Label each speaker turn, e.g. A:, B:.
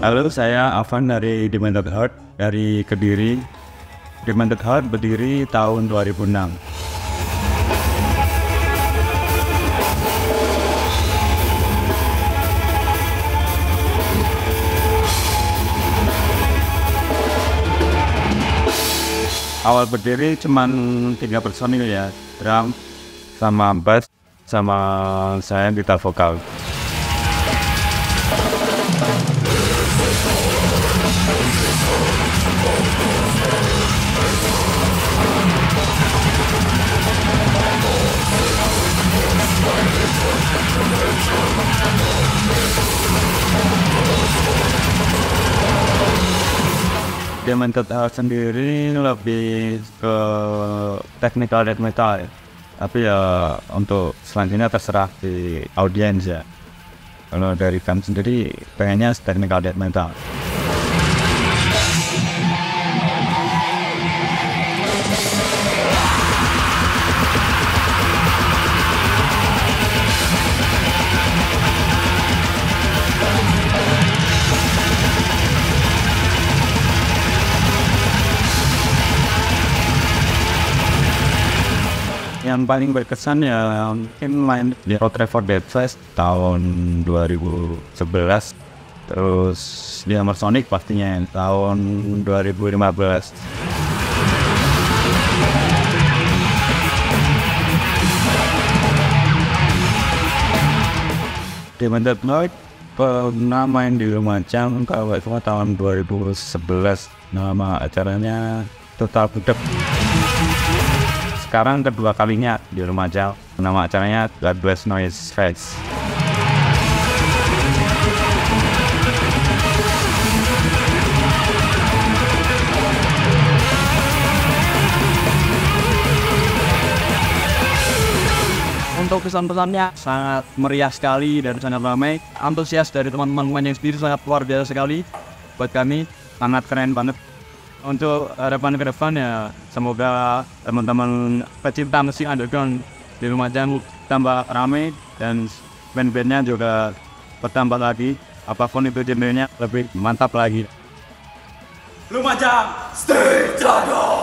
A: Halo, saya Afan dari Demented Heart dari Kediri. Demented Heart berdiri tahun 2006. Awal berdiri cuman 3 personil ya, drum, sama bass, sama saya gitar vokal. Demented Heart sendiri lebih ke technical death metal ya. Tapi ya untuk selanjutnya terserah di audiens ya. Kalau dari kami sendiri pengennya technical death metal. Yang paling berkesan ya mungkin main di Road Trafford Death Fest tahun 2011, terus di Hammer Sonic pastinya tahun 2015. Demented Heart pernah main di Lumajang kalau semua tahun 2011, nama acaranya Total Budak. Sekarang kedua kalinya di Lumajang, nama acaranya God Bless Noise Fest.
B: Untuk pesan-pesannya sangat meriah sekali dan sangat ramai. Antusias dari teman-teman yang sendiri sangat luar biasa sekali. Buat kami sangat keren banget. Untuk harapan ke depan ya semoga teman-teman pecinta musik underground di Lumajang tambah ramai dan band-bandnya juga bertambah lagi. Apapun itu genrenya lebih mantap lagi.
C: Lumajang, stay jago!